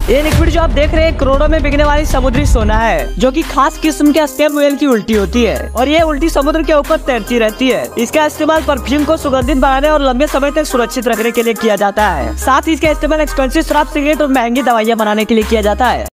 ये लिक्विड जो आप देख रहे हैं करोड़ों में बिकने वाली समुद्री सोना है, जो कि खास किस्म के स्पर्म व्हेल की उल्टी होती है और ये उल्टी समुद्र के ऊपर तैरती रहती है। इसका इस्तेमाल परफ्यूम को सुगंधित बनाने और लंबे समय तक सुरक्षित रखने के लिए किया जाता है। साथ ही इसका इस्तेमाल एक्सपेंसिव शराब, सिगरेट और महंगी दवाइयाँ बनाने के लिए किया जाता है।